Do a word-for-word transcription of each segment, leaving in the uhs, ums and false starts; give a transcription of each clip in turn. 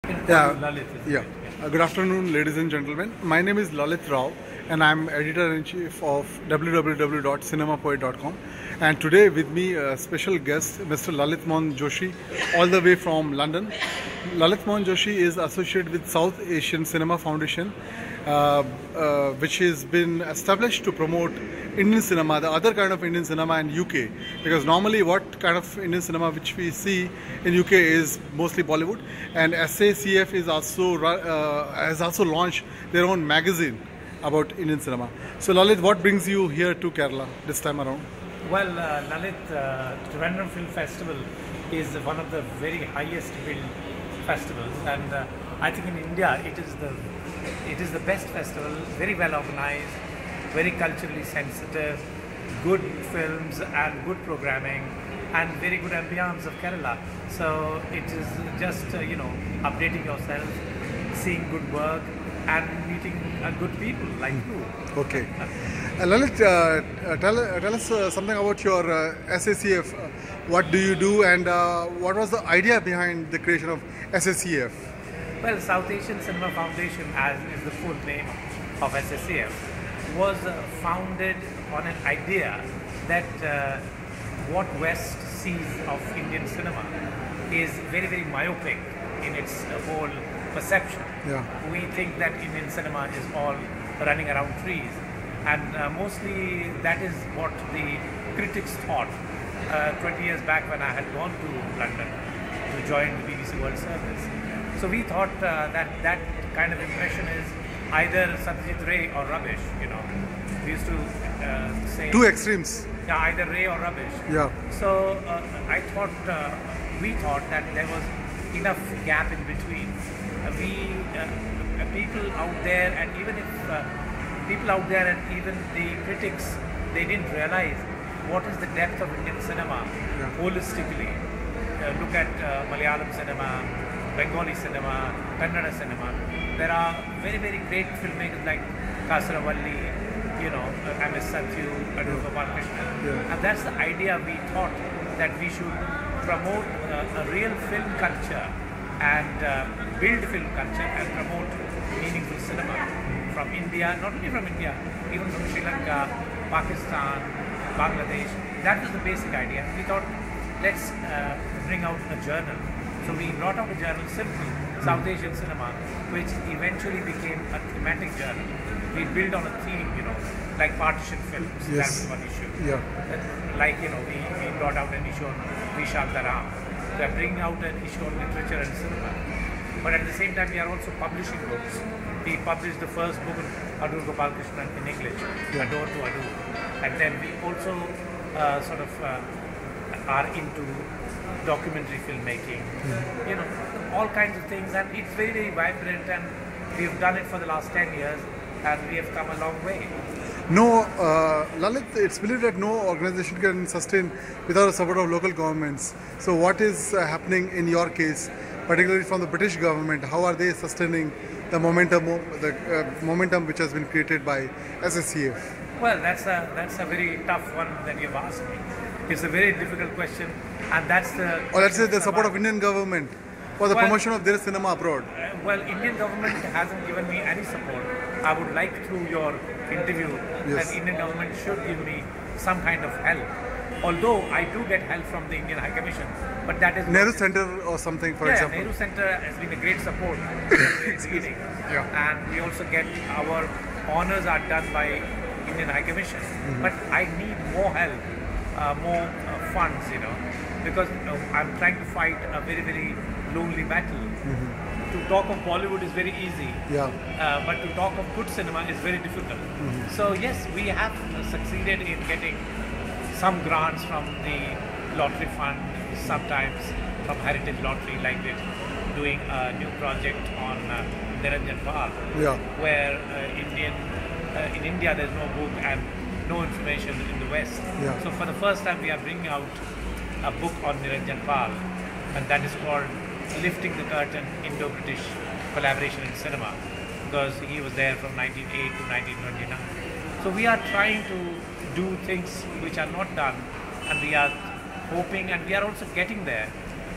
Yeah, Lalit, yeah. it? Uh, good afternoon, ladies and gentlemen. My name is Lalit Rao, and I'm editor-in-chief of w w w dot cinema poet dot com. And today with me, a special guest, Mister Lalit Mohan Joshi, all the way from London. Lalit Mohan Joshi is associated with South Asian Cinema Foundation, uh, uh, which has been established to promote Indian cinema, the other kind of Indian cinema in U K. Because normally what kind of Indian cinema which we see in U K is mostly Bollywood, and S A C F is also uh, has also launched their own magazine about Indian cinema. So Lalit, what brings you here to Kerala this time around? Well, uh, Lalit, uh, Trivandrum Film Festival is one of the very highest billed festivals, and uh, I think in India it is the it is the best festival, very well organized, very culturally sensitive, good films and good programming, and very good ambience of Kerala. So it is just uh, you know updating yourself, seeing good work, and meeting uh, good people like you. Okay. Uh, Lalit, uh, uh, tell, uh, tell us uh, something about your uh, S A C F. Uh, what do you do, and uh, what was the idea behind the creation of S A C F? Well, South Asian Cinema Foundation, as is the full name of S A C F, was uh, founded on an idea that uh, what West sees of Indian cinema is very, very myopic in its uh, whole perception. Yeah. We think that Indian cinema is all running around trees, and uh, mostly that is what the critics thought uh, twenty years back when I had gone to London to join the B B C World Service. So we thought uh, that that kind of impression is either Satyajit Ray or rubbish, you know. We used to uh, say... Two extremes. Yeah, either Ray or rubbish. Yeah. So uh, I thought, uh, we thought that there was enough gap in between. Uh, we, uh, people out there, and even if uh, people out there and even the critics, they didn't realize what is the depth of Indian cinema Yeah. holistically. Uh, look at uh, Malayalam cinema, Bengali cinema, Kannada cinema. There are very, very great filmmakers like Kasaravalli, you know, uh, M S Satyu, Adur Gopalakrishnan. Yeah. And that's the idea we thought, that we should promote uh, a real film culture and uh, build film culture and promote meaningful cinema from India, not only from India, even from Sri Lanka, Pakistan, Bangladesh. That was the basic idea. We thought, let's uh, bring out a journal. So we brought out a journal, Simple, South Asian Cinema, which eventually became a thematic journal. We built on a theme, you know, like partition films. That Yes. was one issue. Yeah. Uh, Like, you know, we, we brought out an issue on Vishantaram. We are bringing out an issue on literature and cinema. But at the same time, we are also publishing books. We published the first book of Adur Gopalakrishnan in English, Yeah. Adore to Adur. And then we also uh, sort of uh, are into documentary filmmaking, Mm-hmm. you know, all kinds of things. And it's very, very vibrant, and we've done it for the last ten years, and we have come a long way. No, uh, Lalit, it's believed that no organization can sustain without the support of local governments. So what is uh, happening in your case, particularly from the British government? How are they sustaining the momentum, the uh, momentum which has been created by S A C F? Well, that's a that's a very tough one that you've asked me. It's a very difficult question, and that's the... Or let's say the support of Indian government for the Well- promotion of their cinema abroad. Uh, well, Indian government hasn't given me any support. I would like, through your interview, Yes. that Indian government should give me some kind of help. Although I do get help from the Indian High Commission, but that is... Nehru Center or something, for yeah, example. Nehru Center has been a great support from the very beginning. Yeah. And we also get our honors are done by Indian High Commission. Mm-hmm. But I need more help, uh, more uh, funds, you know, because uh, I'm trying to fight a very, very lonely battle. Mm-hmm. To talk of Bollywood is very easy, Yeah. uh, but to talk of good cinema is very difficult. Mm-hmm. So yes, we have uh, succeeded in getting some grants from the lottery fund, sometimes from Heritage Lottery, like it, doing a new project on uh, Niranjan Pal, Yeah. where uh, Indian uh, in India there's no book and no information in the West. Yeah. So for the first time we are bringing out a book on Niranjan Pal, and that is called Lifting the Curtain, Indo-British Collaboration in Cinema, because he was there from nineteen oh eight to nineteen twenty-nine. So we are trying to do things which are not done, and we are hoping, and we are also getting there,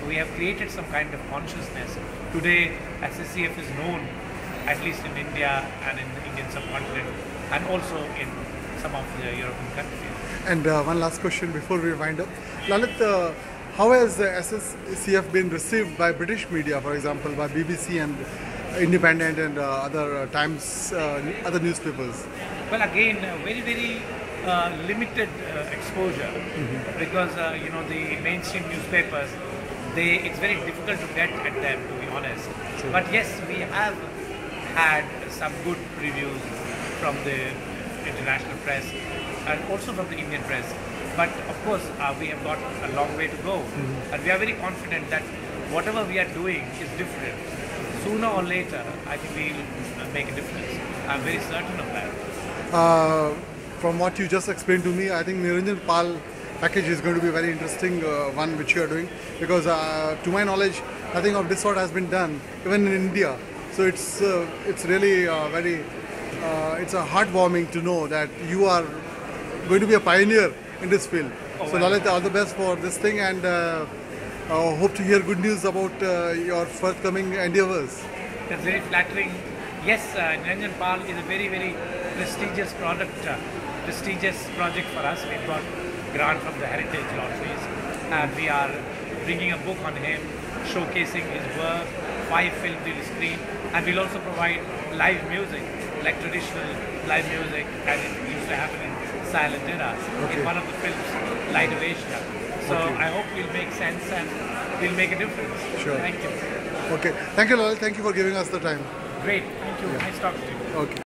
we have created some kind of consciousness. Today, S A C F is known, at least in India and in the Indian subcontinent, and also in some of the European countries. And uh, one last question before we wind up. Lalit, uh, how has the S A C F been received by British media, for example, by B B C and Independent and uh, other uh, Times, uh, other newspapers? Well, again, uh, very, very uh, limited uh, exposure, mm-hmm. because uh, you know the mainstream newspapers, they it's very difficult to get at them, to be honest. Sure. But yes, we have had some good reviews from the international press and also from the Indian press. But of course, uh, we have got a long way to go, mm-hmm. and we are very confident that whatever we are doing is different. Sooner or later, I think we will make a difference. I'm very certain of that. Uh, from what you just explained to me, I think Niranjan Pal package is going to be a very interesting uh, one which you are doing, because uh, to my knowledge, nothing of this sort has been done, even in India. So it's uh, it's really uh, very, uh, it's a heartwarming to know that you are going to be a pioneer in this field. Oh, so Lalit, all the best for this thing, and uh, uh, hope to hear good news about uh, your forthcoming endeavors. That's very flattering. Yes, uh, Niranjan Pal is a very, very prestigious product, uh, prestigious project for us. We've got grant from the Heritage Lotteries, and we are bringing a book on him, showcasing his work, five films we'll screen, and we'll also provide live music, like traditional live music as it used to happen in silent eras, okay. in one of the films, Light of Asia. So okay. I hope we'll make sense and we'll make a difference. Sure. Thank you. Okay. Thank you, Lalit. Thank you for giving us the time. Great. Thank you. Yeah. Nice talking to you. Okay.